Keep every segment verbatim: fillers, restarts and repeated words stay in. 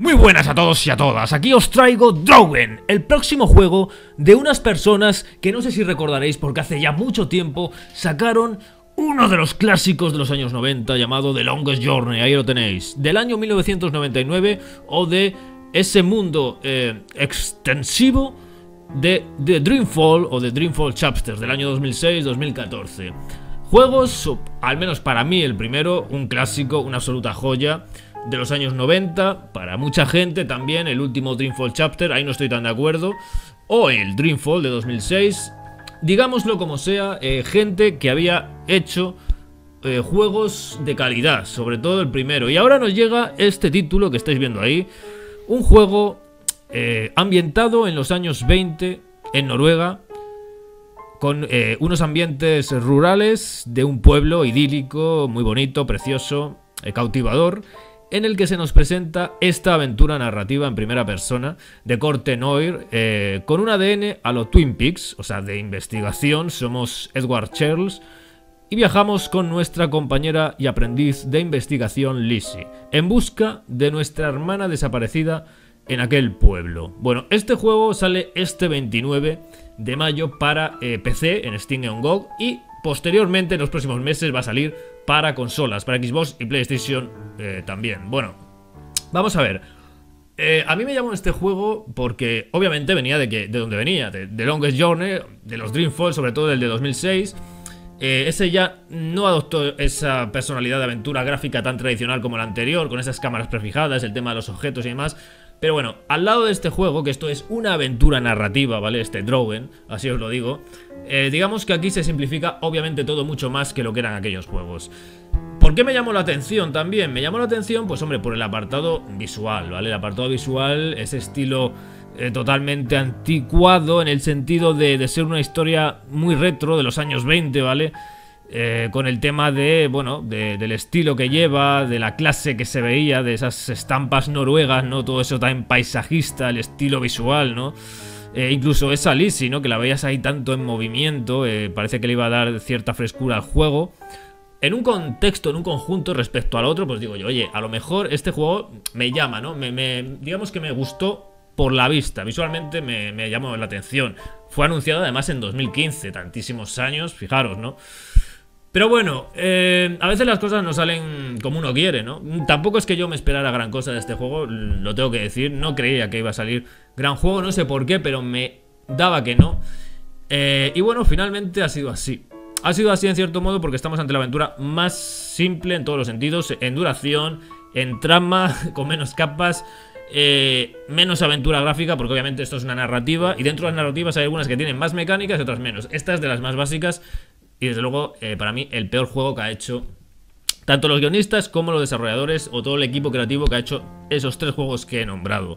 Muy buenas a todos y a todas, aquí os traigo Drowen, el próximo juego de unas personas que no sé si recordaréis porque hace ya mucho tiempo sacaron uno de los clásicos de los años noventa llamado The Longest Journey, ahí lo tenéis, del año mil novecientos noventa y nueve o de ese mundo eh, extensivo de, de Dreamfall o de Dreamfall Chapters del año dos mil seis dos mil catorce. Juegos, al menos para mí el primero, un clásico, una absoluta joya de los años noventa, para mucha gente también el último Dreamfall Chapter, ahí no estoy tan de acuerdo, o el Dreamfall de dos mil seis, digámoslo como sea, eh, gente que había hecho eh, juegos de calidad, sobre todo el primero, y ahora nos llega este título que estáis viendo ahí, un juego eh, ambientado en los años veinte en Noruega, con eh, unos ambientes rurales de un pueblo idílico, muy bonito, precioso, eh, cautivador, en el que se nos presenta esta aventura narrativa en primera persona de corte noir, eh, con un A D N a lo Twin Peaks, o sea, de investigación. Somos Edward Charles y viajamos con nuestra compañera y aprendiz de investigación Lizzie, en busca de nuestra hermana desaparecida en aquel pueblo. Bueno, este juego sale este veintinueve de mayo para eh, P C, en Steam y en G O G, y posteriormente en los próximos meses va a salir para consolas, para Xbox y PlayStation eh, también. Bueno, vamos a ver. Eh, a mí me llamó este juego porque obviamente venía de, que, de donde venía, de, de Longest Journey, de los Dreamfall, sobre todo del de dos mil seis. Eh, ese ya no adoptó esa personalidad de aventura gráfica tan tradicional como el anterior, con esas cámaras prefijadas, el tema de los objetos y demás. Pero bueno, al lado de este juego, que esto es una aventura narrativa, ¿vale? Este Drowen, así os lo digo, eh, digamos que aquí se simplifica obviamente todo mucho más que lo que eran aquellos juegos. ¿Por qué me llamó la atención también? Me llamó la atención, pues hombre, por el apartado visual, ¿vale? El apartado visual, ese estilo eh, totalmente anticuado en el sentido de, de ser una historia muy retro de los años veinte, ¿vale? Eh, con el tema de, bueno, de, del estilo que lleva, de la clase que se veía, de esas estampas noruegas, ¿no? Todo eso tan paisajista, el estilo visual, ¿no? Eh, incluso esa Lizzie, ¿no? Que la veías ahí tanto en movimiento, eh, parece que le iba a dar cierta frescura al juego. En un contexto, en un conjunto respecto al otro, pues digo yo, oye, a lo mejor este juego me llama, ¿no? Me, me, digamos que me gustó por la vista, visualmente me, me llamó la atención. Fue anunciado además en dos mil quince, tantísimos años, fijaros, ¿no? Pero bueno, eh, a veces las cosas no salen como uno quiere, ¿no? Tampoco es que yo me esperara gran cosa de este juego, lo tengo que decir. No creía que iba a salir gran juego, no sé por qué, pero me daba que no. Eh, y bueno, finalmente ha sido así. Ha sido así en cierto modo porque estamos ante la aventura más simple en todos los sentidos. En duración, en trama, con menos capas, eh, menos aventura gráfica, porque obviamente esto es una narrativa. Y dentro de las narrativas hay algunas que tienen más mecánicas y otras menos. Esta es de las más básicas. Y desde luego, eh, para mí, el peor juego que ha hecho tanto los guionistas como los desarrolladores o todo el equipo creativo que ha hecho esos tres juegos que he nombrado.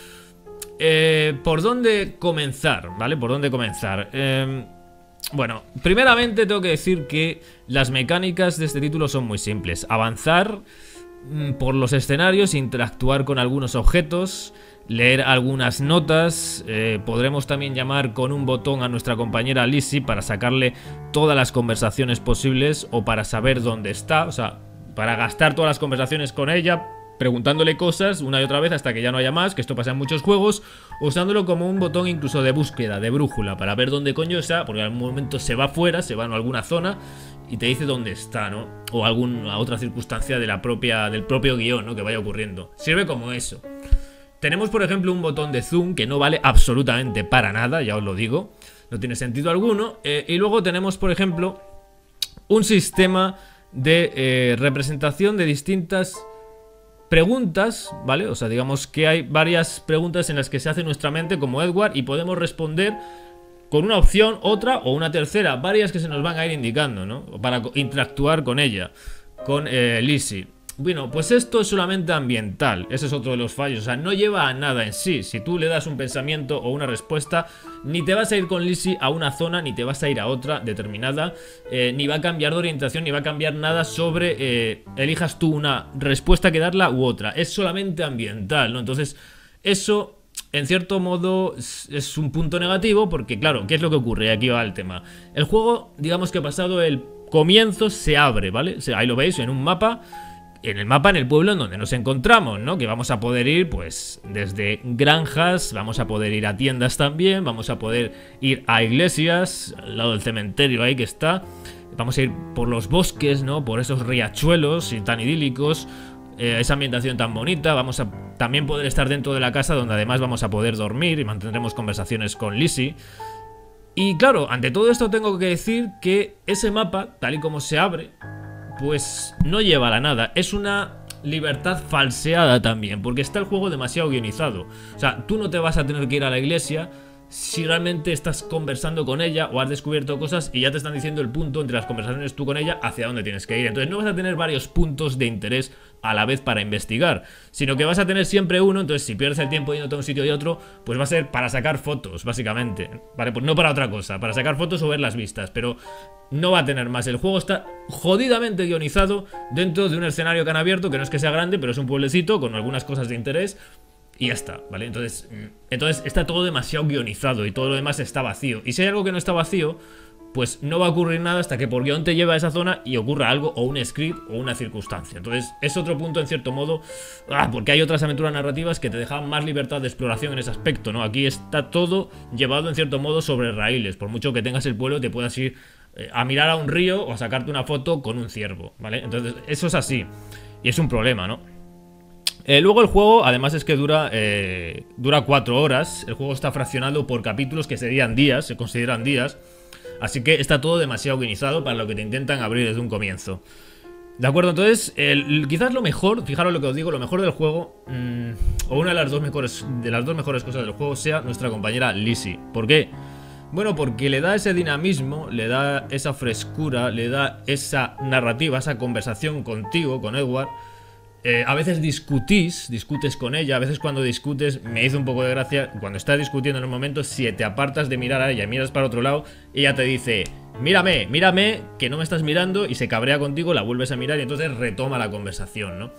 Eh, ¿Por dónde comenzar? ¿Vale? ¿Por dónde comenzar? Eh, bueno, primeramente tengo que decir que las mecánicas de este título son muy simples. Avanzar mm, por los escenarios, interactuar con algunos objetos, leer algunas notas, eh, podremos también llamar con un botón a nuestra compañera Lizzie para sacarle todas las conversaciones posibles o para saber dónde está, o sea, para gastar todas las conversaciones con ella, preguntándole cosas una y otra vez hasta que ya no haya más, que esto pasa en muchos juegos, usándolo como un botón incluso de búsqueda, de brújula, para ver dónde coño está, porque en algún momento se va fuera, se va a alguna zona y te dice dónde está, ¿no? O alguna otra circunstancia de la propia, del propio guión, ¿no? Que vaya ocurriendo. Sirve como eso. Tenemos, por ejemplo, un botón de zoom que no vale absolutamente para nada, ya os lo digo, no tiene sentido alguno. Eh, y luego tenemos, por ejemplo, un sistema de eh, representación de distintas preguntas, ¿vale? O sea, digamos que hay varias preguntas en las que se hace nuestra mente como Edward y podemos responder con una opción, otra o una tercera, varias que se nos van a ir indicando, ¿no? Para interactuar con ella, con eh, Lizzie. Bueno, pues esto es solamente ambiental, ese es otro de los fallos, o sea, no lleva a nada en sí. Si tú le das un pensamiento o una respuesta, ni te vas a ir con Lizzie a una zona, ni te vas a ir a otra determinada, eh, ni va a cambiar de orientación, ni va a cambiar nada sobre, eh, elijas tú una respuesta que darla u otra, es solamente ambiental, ¿no? Entonces, eso, en cierto modo, es un punto negativo porque, claro, ¿qué es lo que ocurre? Aquí va el tema. El juego, digamos que pasado el comienzo, se abre, ¿vale? O sea, ahí lo veis, en un mapa. en el mapa, en el pueblo en donde nos encontramos, ¿no? Que vamos a poder ir, pues, desde granjas, vamos a poder ir a tiendas también, vamos a poder ir a iglesias, al lado del cementerio ahí que está. Vamos a ir por los bosques, ¿no? Por esos riachuelos tan idílicos, eh, esa ambientación tan bonita. Vamos a también poder estar dentro de la casa, donde además vamos a poder dormir y mantendremos conversaciones con Lizzie. Y claro, ante todo esto tengo que decir que ese mapa, tal y como se abre, pues no lleva a la nada. Es una libertad falseada también, porque está el juego demasiado guionizado. O sea, tú no te vas a tener que ir a la iglesia si realmente estás conversando con ella o has descubierto cosas y ya te están diciendo el punto entre las conversaciones tú con ella hacia dónde tienes que ir. Entonces no vas a tener varios puntos de interés a la vez para investigar, sino que vas a tener siempre uno. Entonces si pierdes el tiempo yéndote a un sitio y otro, pues va a ser para sacar fotos, básicamente, ¿vale? Pues no para otra cosa, para sacar fotos o ver las vistas, pero no va a tener más. El juego está jodidamente guionizado dentro de un escenario que han abierto, que no es que sea grande, pero es un pueblecito con algunas cosas de interés. Y ya está, ¿vale? Entonces, entonces está todo demasiado guionizado y todo lo demás está vacío. Y si hay algo que no está vacío, pues no va a ocurrir nada hasta que por guión te lleva a esa zona y ocurra algo, o un script o una circunstancia. Entonces es otro punto en cierto modo, ah, porque hay otras aventuras narrativas que te dejan más libertad de exploración en ese aspecto, ¿no? Aquí está todo llevado en cierto modo sobre raíles. Por mucho que tengas el pueblo, te puedas ir eh, a mirar a un río o a sacarte una foto con un ciervo, ¿vale? Entonces eso es así y es un problema, ¿no? Eh, luego el juego, además es que dura eh, dura cuatro horas. El juego está fraccionado por capítulos que serían días, se consideran días. Así que está todo demasiado guionizado para lo que te intentan abrir desde un comienzo. ¿De acuerdo? Entonces, el, quizás lo mejor, fijaros lo que os digo, lo mejor del juego, mmm, o una de las dos mejores de las dos mejores cosas del juego, sea nuestra compañera Lizzie. ¿Por qué? Bueno, porque le da ese dinamismo, le da esa frescura, le da esa narrativa, esa conversación contigo, con Edward. Eh, a veces discutís, discutes con ella. A veces cuando discutes me hizo un poco de gracia. Cuando estás discutiendo en un momento, si te apartas de mirar a ella y miras para otro lado, ella te dice: mírame, mírame, que no me estás mirando. Y se cabrea contigo, la vuelves a mirar y entonces retoma la conversación, ¿no?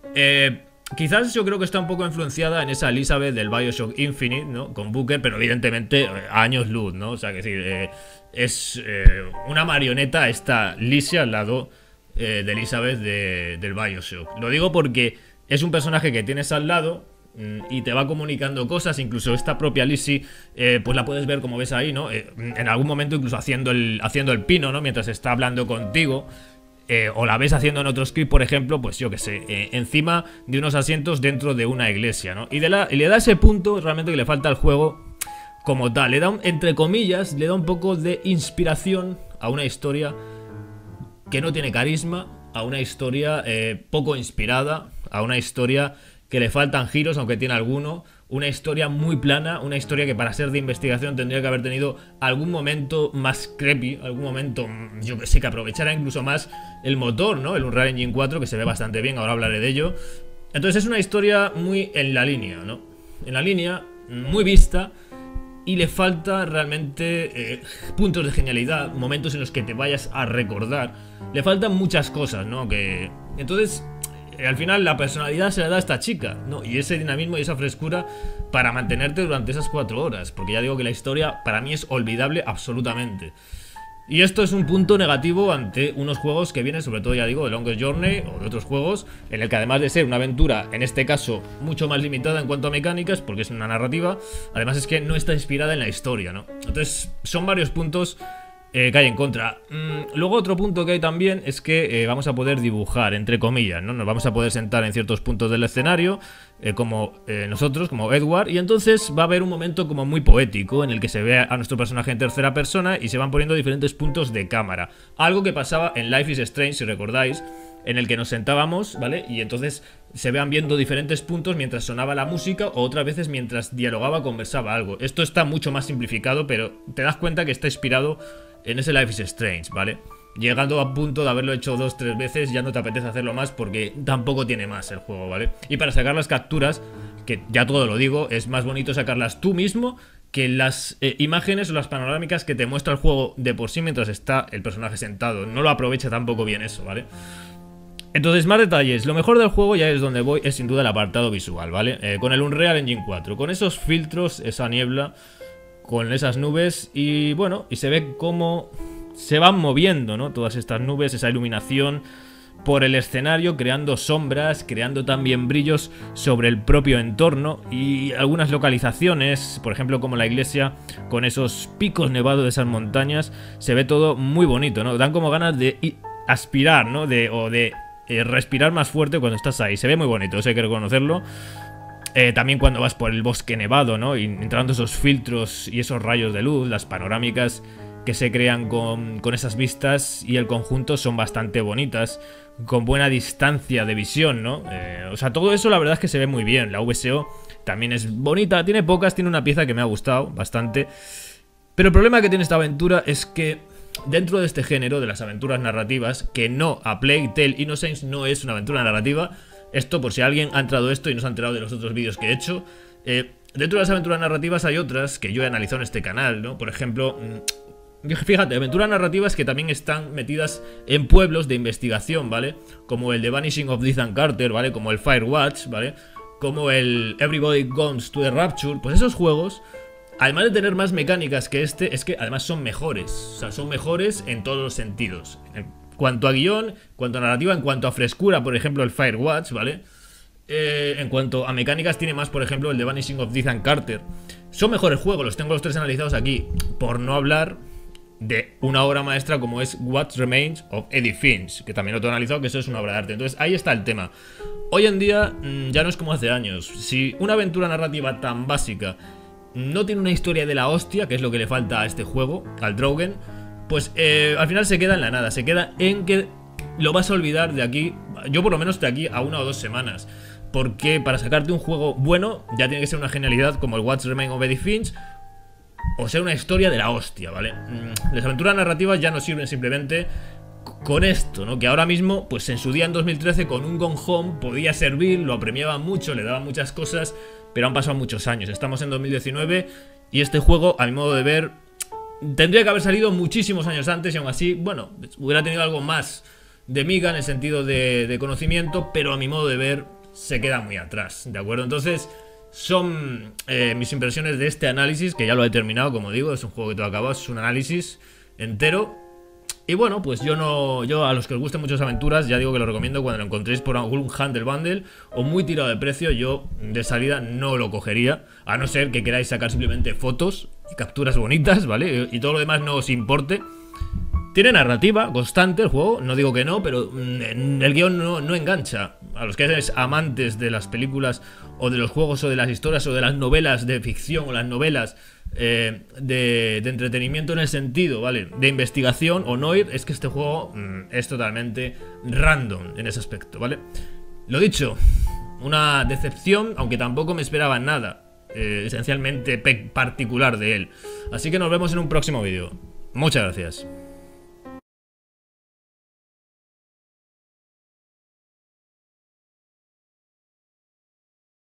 Eh, quizás yo creo que está un poco influenciada en esa Elizabeth del Bioshock Infinite, ¿no? Con Booker, pero evidentemente a años luz, ¿no? O sea que sí, eh, es eh, una marioneta esta Lizzie al lado Eh, de Elizabeth de, del Bioshock. Lo digo porque es un personaje que tienes al lado mmm, y te va comunicando cosas. Incluso esta propia Lizzie, eh, pues la puedes ver como ves ahí, ¿no? Eh, en algún momento incluso haciendo el, haciendo el pino, ¿no? Mientras está hablando contigo. Eh, o la ves haciendo en otro script, por ejemplo, pues yo que sé, eh, encima de unos asientos dentro de una iglesia, ¿no? Y, de la, y le da ese punto realmente que le falta al juego como tal. Le da, un, entre comillas, le da un poco de inspiración a una historia que no tiene carisma, a una historia eh, poco inspirada, a una historia que le faltan giros, aunque tiene alguno, una historia muy plana, una historia que para ser de investigación tendría que haber tenido algún momento más creepy, algún momento, yo que sé, que aprovechara incluso más el motor, ¿no? El Unreal Engine cuatro, que se ve bastante bien, ahora hablaré de ello. Entonces es una historia muy en la línea, ¿no? En la línea, muy vista. Y le falta realmente eh, puntos de genialidad, momentos en los que te vayas a recordar. Le faltan muchas cosas, ¿no? Que entonces, eh, al final, la personalidad se la da a esta chica, ¿no? Y ese dinamismo y esa frescura para mantenerte durante esas cuatro horas. Porque ya digo que la historia para mí es olvidable absolutamente. Y esto es un punto negativo ante unos juegos que vienen, sobre todo, ya digo, de Longest Journey o de otros juegos, en el que además de ser una aventura, en este caso, mucho más limitada en cuanto a mecánicas, porque es una narrativa, además es que no está inspirada en la historia, ¿no? Entonces, son varios puntos eh, que hay en contra. Mm, luego otro punto que hay también es que eh, vamos a poder dibujar, entre comillas, ¿no? Nos vamos a poder sentar en ciertos puntos del escenario, eh, como eh, nosotros, como Edward, y entonces va a haber un momento como muy poético en el que se ve a nuestro personaje en tercera persona y se van poniendo diferentes puntos de cámara. Algo que pasaba en Life is Strange, si recordáis, en el que nos sentábamos, ¿vale? Y entonces se vean viendo diferentes puntos mientras sonaba la música o otras veces mientras dialogaba o conversaba algo. Esto está mucho más simplificado, pero te das cuenta que está inspirado en ese Life is Strange, ¿vale? Llegando a punto de haberlo hecho dos, tres veces, ya no te apetece hacerlo más porque tampoco tiene más el juego, ¿vale? Y para sacar las capturas, que ya todo lo digo, es más bonito sacarlas tú mismo que las eh, imágenes o las panorámicas que te muestra el juego de por sí mientras está el personaje sentado. No lo aprovecha tampoco bien eso, ¿vale? Entonces, más detalles. Lo mejor del juego, ya es donde voy, es sin duda el apartado visual, ¿vale? Eh, con el Unreal Engine cuatro, con esos filtros, esa niebla, con esas nubes y bueno, y se ve cómo se van moviendo, ¿no? Todas estas nubes, esa iluminación, por el escenario, creando sombras, creando también brillos sobre el propio entorno y algunas localizaciones, por ejemplo como la iglesia con esos picos nevados de esas montañas, se ve todo muy bonito, ¿no? Dan como ganas de aspirar, ¿no? De, o de eh, respirar más fuerte cuando estás ahí, se ve muy bonito, eso hay que reconocerlo. Eh, también cuando vas por el bosque nevado, ¿no? Y entrando esos filtros y esos rayos de luz, las panorámicas que se crean con, con esas vistas y el conjunto son bastante bonitas, con buena distancia de visión, ¿no? Eh, o sea, todo eso la verdad es que se ve muy bien. La V S O también es bonita, tiene pocas, tiene una pieza que me ha gustado bastante. Pero el problema que tiene esta aventura es que dentro de este género de las aventuras narrativas, que no, A Plague Tale Innocence no es una aventura narrativa. Esto por si alguien ha entrado esto y no se ha enterado de los otros vídeos que he hecho. Eh, dentro de las aventuras narrativas hay otras que yo he analizado en este canal, ¿no? Por ejemplo, fíjate, aventuras narrativas que también están metidas en pueblos de investigación, ¿vale? Como el The Vanishing of Ethan Carter, ¿vale? Como el Firewatch, ¿vale? Como el Everybody Goes to the Rapture. Pues esos juegos, además de tener más mecánicas que este, es que además son mejores. O sea, son mejores en todos los sentidos. En cuanto a guión, en cuanto a narrativa, en cuanto a frescura, por ejemplo, el Firewatch, ¿vale? Eh, en cuanto a mecánicas, tiene más, por ejemplo, el The Vanishing of Ethan Carter. Son mejores juegos, los tengo los tres analizados aquí. Por no hablar de una obra maestra como es What Remains of Edith Finch, que también lo tengo analizado, que eso es una obra de arte. Entonces ahí está el tema. Hoy en día mmm, ya no es como hace años. Si una aventura narrativa tan básica no tiene una historia de la hostia, que es lo que le falta a este juego, al Drogen, pues eh, al final se queda en la nada. Se queda en que lo vas a olvidar de aquí, yo por lo menos de aquí a una o dos semanas. Porque para sacarte un juego bueno ya tiene que ser una genialidad como el What Remains of Edith Finch, o sea, una historia de la hostia, ¿vale? Las aventuras narrativas ya no sirven simplemente con esto, ¿no? Que ahora mismo, pues en su día en dos mil trece con un Gone Home podía servir, lo apremiaban mucho, le daban muchas cosas, pero han pasado muchos años. Estamos en dos mil diecinueve y este juego, a mi modo de ver, tendría que haber salido muchísimos años antes y aún así, bueno, hubiera tenido algo más de miga en el sentido de, de conocimiento, pero a mi modo de ver se queda muy atrás, ¿de acuerdo? Entonces son eh, mis impresiones de este análisis, que ya lo he terminado, como digo, es un juego que todo acabado, es un análisis entero. Y bueno, pues yo no, yo a los que os gusten muchas aventuras, ya digo que lo recomiendo cuando lo encontréis por algún Handle Bundle o muy tirado de precio. Yo de salida no lo cogería, a no ser que queráis sacar simplemente fotos y capturas bonitas, ¿vale? Y todo lo demás no os importe. Tiene narrativa constante el juego, no digo que no, pero el guión no, no engancha. A los que seáis amantes de las películas o de los juegos o de las historias o de las novelas de ficción o las novelas eh, de, de entretenimiento en el sentido, ¿vale? De investigación o noir, es que este juego mmm, es totalmente random en ese aspecto, ¿vale? Lo dicho, una decepción, aunque tampoco me esperaba nada eh, esencialmente particular de él. Así que nos vemos en un próximo vídeo. Muchas gracias.